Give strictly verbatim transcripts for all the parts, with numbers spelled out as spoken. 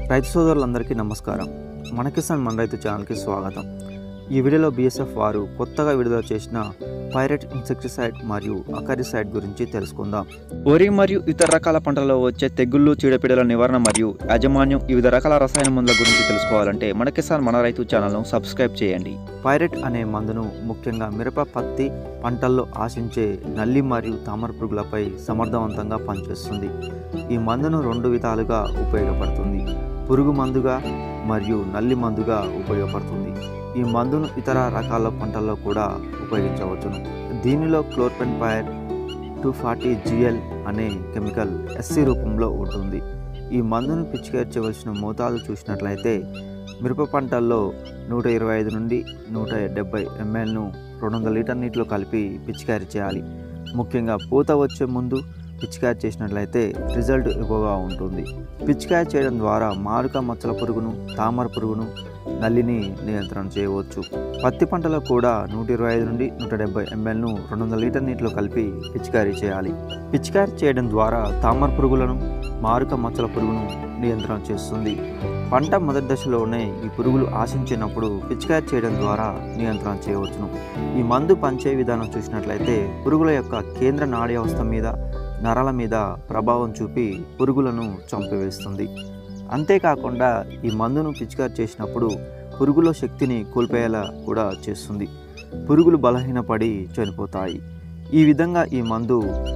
రైతు సోదరులందరికీ నమస్కారం. మన కిసాన్ మన రైతు ఛానల్కి స్వాగతం. ఈ వీడియోలో బీఎస్ఎఫ్ వారు కొత్తగా విడుదల చేసిన పైరెట్ ఇన్సెక్టిసైడ్ మరియు అకరిసైడ్ గురించి తెలుసుకుందాం. వరి మరియు ఇతర రకాల పంటలలో వచ్చే తెగుళ్ళు, చీడపీడల నివారణ మరియు యాజమాన్యం, వివిధ రకాల రసాయన మందుల గురించి తెలుసుకోవాలంటే మన కిసాన్ మన రైతు ఛానల్ను సబ్స్క్రైబ్ చేయండి. పైరెట్ అనే మందును ముఖ్యంగా మిరప, పత్తి పంటల్లో ఆశించే నల్లి మరియు తామర పురుగులపై సమర్థవంతంగా పనిచేస్తుంది. ఈ మందును రెండు విధాలుగా ఉపయోగపడుతుంది. పురుగు మందుగా మరియు నల్లి మందుగా ఉపయోగపడుతుంది. ఈ మందును ఇతర రకాల పంటల్లో కూడా ఉపయోగించవచ్చును. దీనిలో క్లోర్పెన్పైర్ టూ ఫార్టీ జిఎల్ అనే కెమికల్ ఎస్సీ రూపంలో ఉంటుంది. ఈ మందును పిచికారీ చేయవలసిన మోతాదు చూసినట్లయితే మిరప పంటల్లో నూట ఇరవై ఐదు నుండి నూట డెబ్బై ఎంఎల్ను రెండు వందల లీటర్ నీటిలో కలిపి పిచికారీ చేయాలి. ముఖ్యంగా పూత వచ్చే ముందు పిచికారీ చేసినట్లయితే రిజల్ట్ ఎక్కువగా ఉంటుంది. పిచికారీ చేయడం ద్వారా మారుక మచ్చల పురుగును, తామర పురుగును, నల్లిని నియంత్రణ చేయవచ్చు. పత్తి పంటలో కూడా నూట ఇరవై ఐదు నుండి నూట డెబ్బై ఎంఎల్ను రెండు వందల లీటర్ నీటిలో కలిపి పిచికారీ చేయాలి. పిచికారీ చేయడం ద్వారా తామర పురుగులను, మారుక మచ్చల పురుగును నియంత్రణ చేస్తుంది. పంట మొదటి దశలోనే ఈ పురుగులు ఆశించినప్పుడు పిచికారీ చేయడం ద్వారా నియంత్రణ చేయవచ్చును. ఈ మందు పనిచే విధానం చూసినట్లయితే పురుగుల యొక్క కేంద్ర నాడీ వ్యవస్థ మీద, నరాల మీద ప్రభావం చూపి పురుగులను చంపివేస్తుంది. అంతేకాకుండా ఈ మందును పిచికారీ చేసినప్పుడు పురుగుల శక్తిని కోల్పోయేలా కూడా చేస్తుంది. పురుగులు బలహీనపడి చనిపోతాయి. ఈ విధంగా ఈ మందు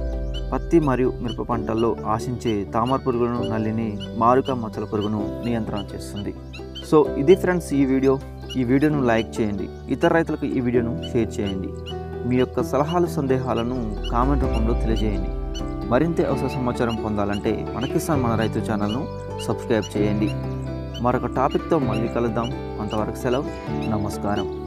పత్తి మరియు మిరప పంటల్లో ఆశించే తామర పురుగులను, నల్లిని, మారుక మచ్చల పురుగును నియంత్రణ చేస్తుంది. సో ఇది ఫ్రెండ్స్ ఈ వీడియో. ఈ వీడియోను లైక్ చేయండి, ఇతర రైతులకు ఈ వీడియోను షేర్ చేయండి. మీ యొక్క సలహాలు, సందేహాలను కామెంట్ రూపంలో తెలియజేయండి. మరింత అవసర సమాచారం పొందాలంటే మన కిసాన్ మన రైతు ఛానల్ను సబ్స్క్రైబ్ చేయండి. మరొక టాపిక్తో మళ్ళీ కలుద్దాం. అంతవరకు సెలవు. నమస్కారం.